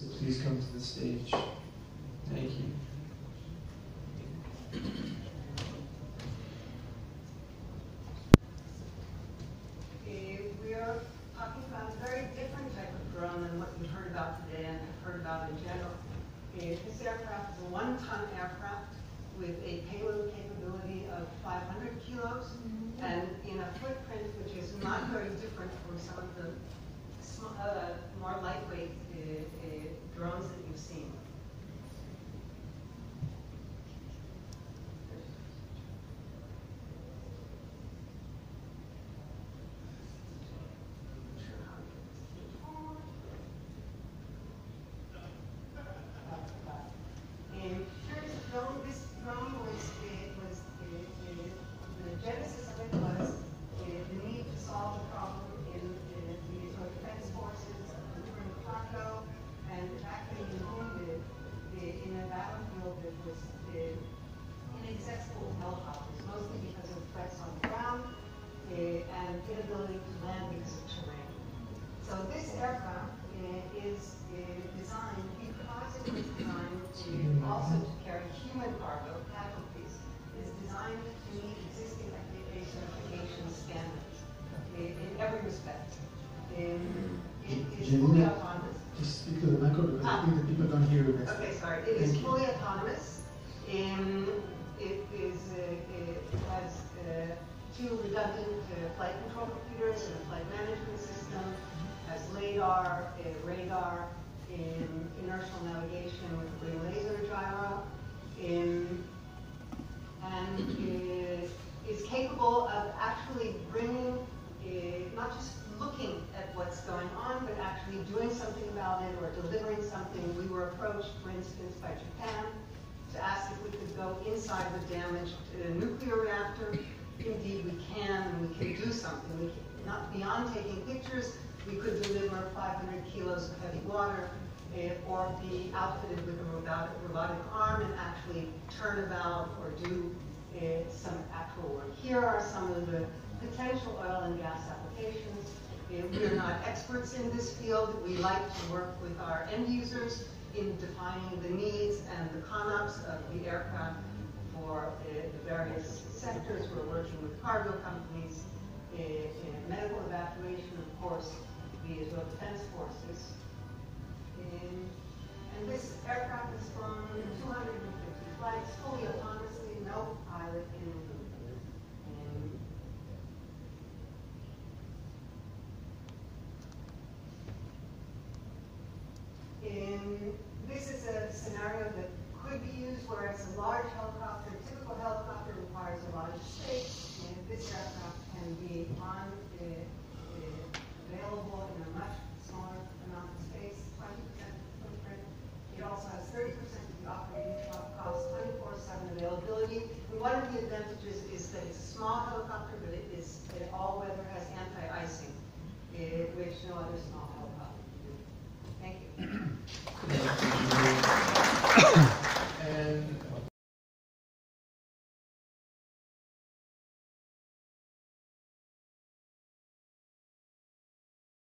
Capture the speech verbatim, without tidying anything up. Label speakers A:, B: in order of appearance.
A: So please come to the stage. Thank you.
B: We are talking about a very different type of drone than what you've heard about today and have heard about in general. This aircraft is a one-ton aircraft with a payload capability of five hundred kilos mm-hmm. and in a footprint which is not very different from some of the uh, more lightweight uh, uh, drones that you've seen.
A: Just speak to the micro because ah. I think the people don't hear you.
B: Okay, sorry. It Thank is you. fully autonomous. Um, it is uh, it has uh, two redundant uh, flight control computers and a flight management system. Has LiDAR, uh, radar, in inertial navigation with a green laser gyro, in, and uh, is capable of actually bringing, uh, not just looking at what's going on, but actually doing something about it or delivering something. We were approached, for instance, by Japan to ask if we could go inside the damaged uh, nuclear reactor. Indeed, we can, and we can do something. We can, not beyond taking pictures, we could deliver five hundred kilos of heavy water, uh, or be outfitted with a robotic, robotic arm and actually turn about or do uh, some actual work. Here are some of the potential oil and gas applications. We are not experts in this field. We like to work with our end users in defining the needs and the CONOPS of the aircraft for uh, the various sectors. We're working with cargo companies, uh, in medical evacuation, of course, the Israel Defense Forces. And, and this aircraft is from two hundred fifty flights, fully autonomously, no pilot in it. In, this is a scenario that could be used where it's a large helicopter. A typical helicopter requires a lot of space, and this aircraft can be on uh, uh, available in a much smaller amount of space, twenty percent footprint. It also has thirty percent of the operating cost, twenty-four seven availability. And one of the advantages is that it's a small helicopter, but it is it all weather has anti-icing, uh, which no other small